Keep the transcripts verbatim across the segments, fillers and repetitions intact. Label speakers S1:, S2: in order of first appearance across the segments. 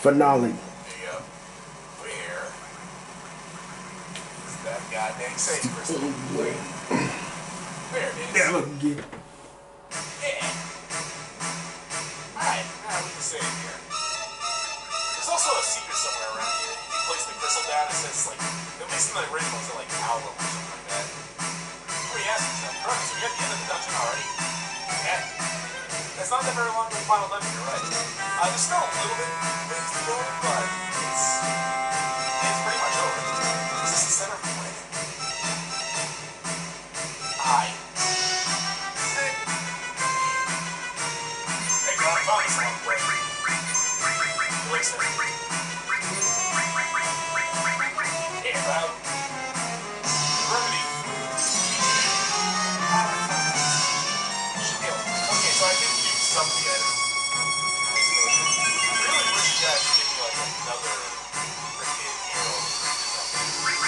S1: Finale.
S2: There you go. Where is that goddamn safe crystal?
S1: Where?
S2: There it is.
S1: Yeah, look again.
S2: Yeah. Alright, now we can save here. There's also a secret somewhere around here. If you place the crystal down, it says, like, at least in the original, it's like Owl or something like that. Before you ask yourself, right, so we got the end of the dungeon already? Yeah. It's not that very long to the final dungeon, you're right. Uh, there's still a little bit of things to go, but it's, it's pretty much over. Is this the center of the planet? Hi. Sick. Hey, God, I found this one way. Listen. Hey, Rob. Remedy. Okay, so I did do some of the items. I really wish you guys would give me like another freaking hero or something.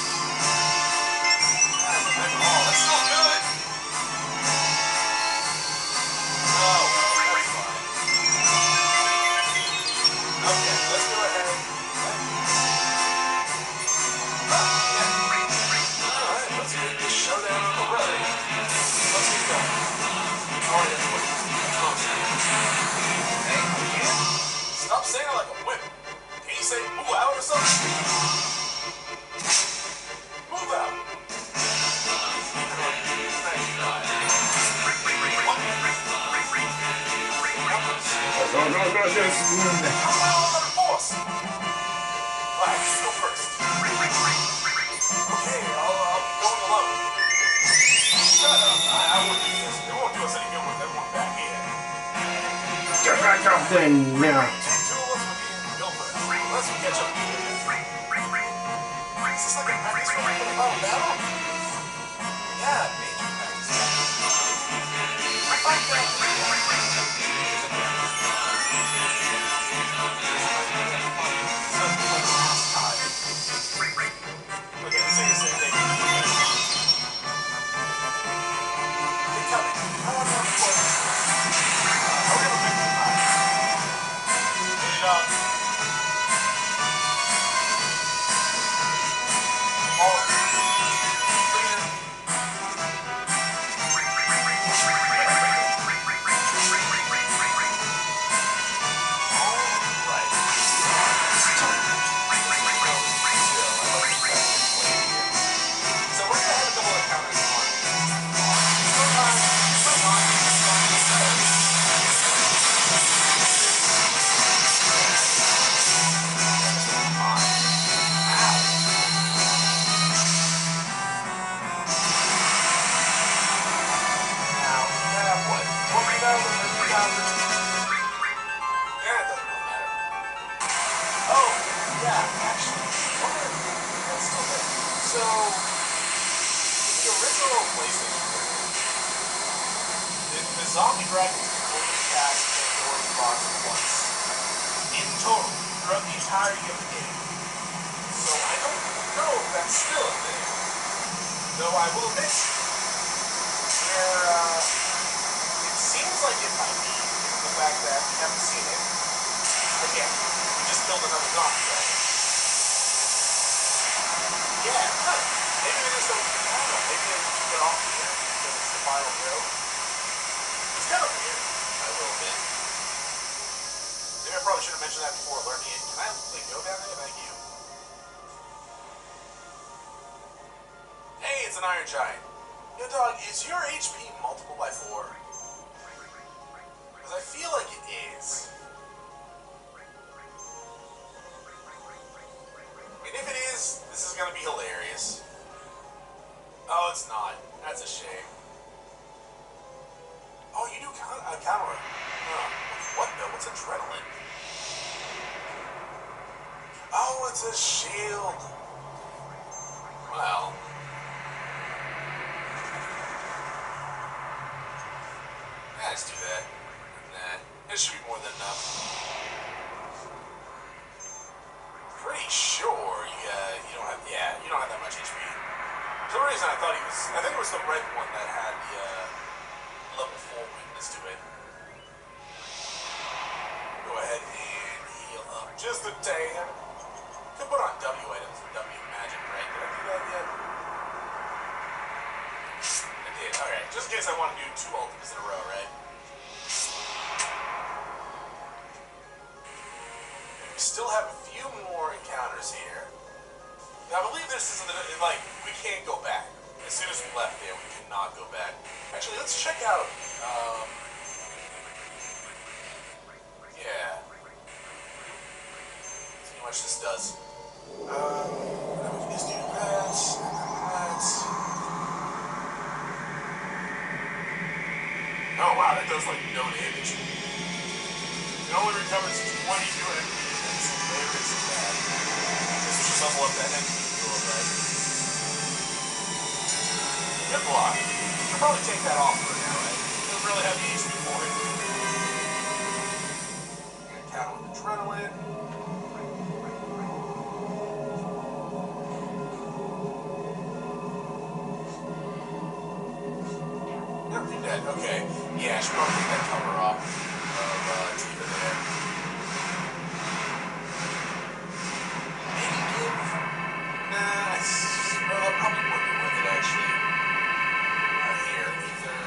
S2: Oh, that's still good! Oh, well, that's fine. Okay, let's go ahead. Oh, yeah. Alright, let's get this showdown on the road. Let's get going. Oh, yeah, wait. Oh, hey, again? Stop saying it like a whip. Can you say move out or something? Move out.
S1: No, no, no, just
S2: How am I all under force? Alright, let's go first. Okay, I'll, I'll be going alone. Shut up. I, I won't do this. It won't do us any good with everyone back here.
S1: get back up then now.
S2: Two of us will be go first. Unless we catch up. Is this like a practice run for the final battle? Yeah, major practice. I find that. Okay, seriously, they can do it. Hey, Kelly, I want to know what. Are we ever making time? Get it up. All of it. Bring it in. So, in the original PlayStation version, the, the zombie dragons can only cast Pandora's box once. In total, throughout the entirety of the game. So I don't know if that's still a thing. Though I will admit, there, uh, it seems like it might be, given the fact that we haven't seen it. Again, we just killed another zombie dragon. Yeah, huh. Maybe they just don't, I don't know, maybe they keep it off here because it's the final hero. It's kind of weird, I will admit. Maybe I probably should have mentioned that before learning it. Can I like, go down there? Thank you. Hey, it's an Iron Giant. Yo, dog, is your H P multiple by four? Because I feel like it is. I mean, if it is, this is going to be hilarious. Oh, it's not. That's a shame. Oh, you do count a counter. Huh. What though? What's adrenaline? Oh, it's a shield. Well. Yeah, let's do that. Nah, it should be more than enough. Pretty sure you, uh, you don't have, yeah, you don't have that much H P. For some reason I thought he was, I think it was the red one that had the, uh, level four weakness to it. Go ahead and heal up. Just a tan. Could put on W items and W magic, right? Did I do that yet? I did. Alright, just in case I want to do two ultimates in a row, right? And we still have a few more encounters here. Now, I believe this is the, like, we can't go back. As soon as we left there, we cannot go back. Actually, let's check out, um... yeah. See how much this does. Um, let me just do that, that. Oh wow, that does like no damage. It only recovers twenty-two N P. That's very bad. Guess we should level up that N P a little bit. Good block. Should probably take that off for now, right? Doesn't really have the H P for it. Gonna count with adrenaline. Okay, yeah, I should probably take that cover off of uh, Tifa there. Maybe give... Nah, it's... Well, that probably wouldn't be worth it, actually. Right here, either...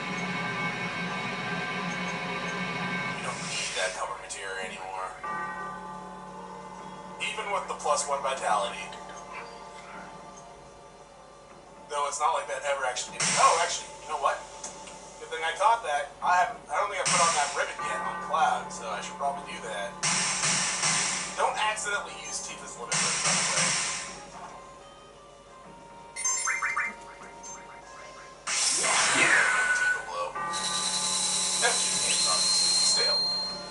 S2: You don't need that cover material anymore. Even with the plus one vitality. Though it's not like that ever actually... Oh, actually, you know what? Good thing I caught that. I haven't. I don't think I put on that ribbon yet on Cloud, so I should probably do that. Don't accidentally use Tifa's limit ribbon, by the way. Tifa blow. F G games, obviously. Stale.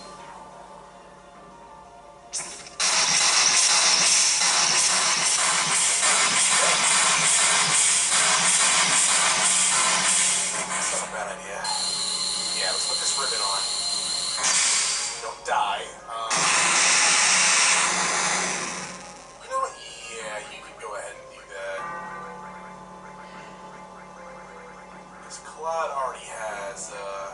S2: Ribbon on. We don't die. Um, you know what? Yeah, you can go ahead and do that. Because Cloud already has, uh...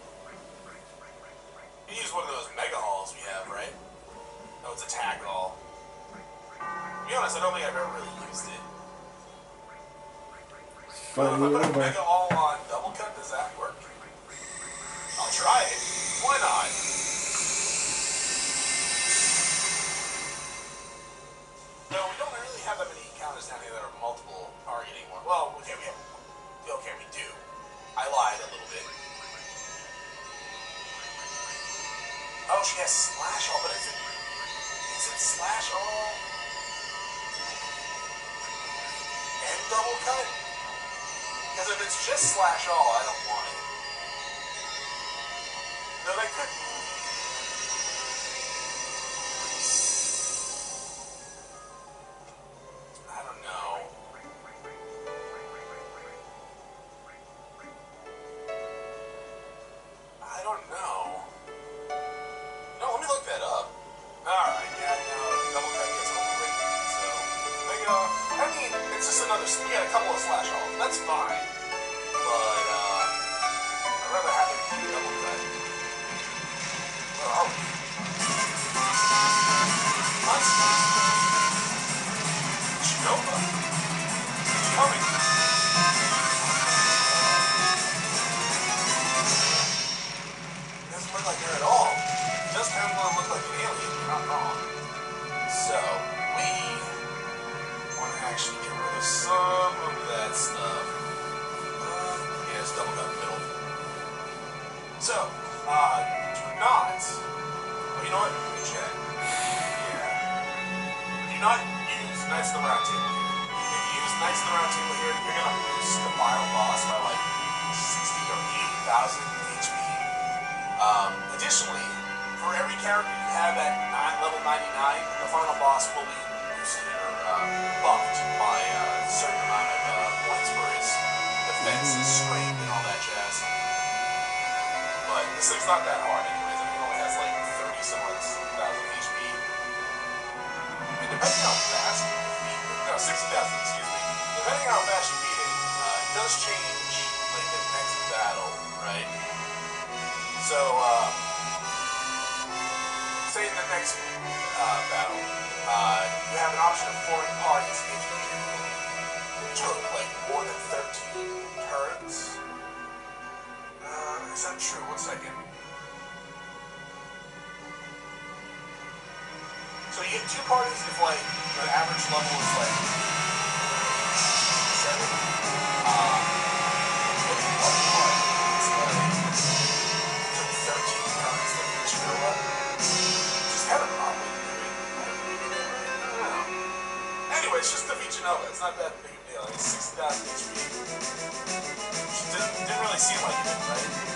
S2: you use one of those Mega Halls we have, right? No, it's Attack Hall. To be honest, I don't think I've ever really used it.
S1: Fun,
S2: if I put a Mega Hall on Double Cut, does that work? I'll try it. Why not? No, we don't really have that many encounters down here that are multiple targeting ones. Well, okay, we have. Okay, we do. I lied a little bit. Oh, she has Slash All, but is it. Is it Slash All? And Double Cut? Because if it's just Slash All, I don't want it. No, they could. I don't know. I don't know. No, let me look that up. Alright, yeah, no, Double Cut gets overwritten, so. They go. I mean, it's just another. We got a couple of Slash Alls. That's fine. But, uh. I'd rather have it be Double Cut. Oh. What? Nova? It's coming. It doesn't look like her at all. It does kind of look like an alien, you're not wrong. So, we want to actually get rid of some of that stuff. Uh, yeah, it's Double Cut in the middle. So, uh, do not. Oh, you know what? Check. Yeah. Do not use Knights of the Round Table here. If you use Knights of the Round Table here, you're gonna boost the final boss by like sixty or eighty thousand H P. Um, additionally, for every character you have at nine, level ninety-nine, the final boss will be boosted or uh, buffed by a certain amount of uh, points for his defense, his strength, and all that jazz. But this thing's not that hard anyways. I mean, it only has like thirty some odd thousand H P. And depending on how fast you beat it, no, sixty thousand, excuse me. Depending on how fast you beat it, uh, it does change like the next battle, right? So, uh, say in the next uh, battle, uh, you have an option of forming parties if you took like more than thirteen turns. Uh, is that true? One second. So you get two parties if like the average level is like seven. Uh, but one party is like took thirteen turns to each go up. Just kind of an odd way to do it. I don't know. Anyway, it's just defeat Genova. It's not that big a deal. It's sixty thousand H P. Didn't, didn't really seem like it, right?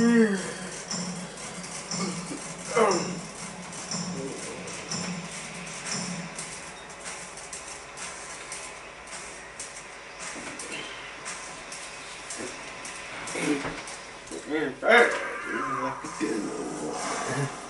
S1: Yeah,